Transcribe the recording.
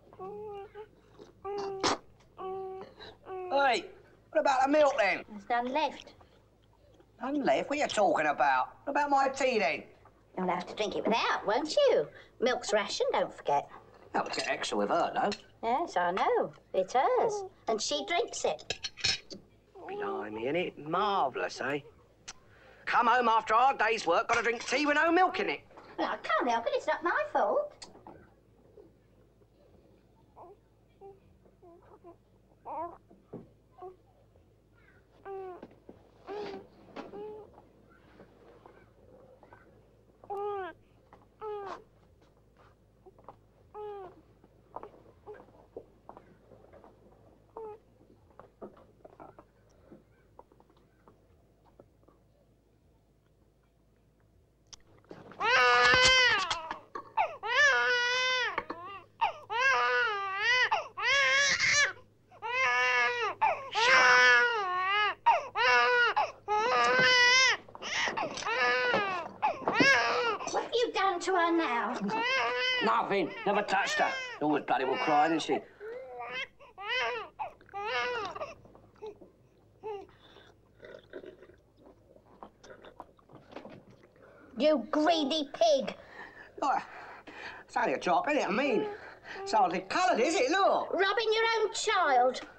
Hey, what about the milk then? There's none left. None left? What are you talking about? What about my tea then? You'll have to drink it without, won't you? Milk's ration, don't forget. That was get extra with her, though. Yes, I know. It's hers. And she drinks it. Blimey, innit? Marvellous, eh? Come home after a hard day's work, got to drink tea with no milk in it. Well, I can't help it. It's not my fault. To her now? Nothing. Never touched her. Always bloody well crying, isn't she? You greedy pig. Oh, it's only a drop, isn't it? I mean, it's hardly coloured, is it? Look. Robbing your own child.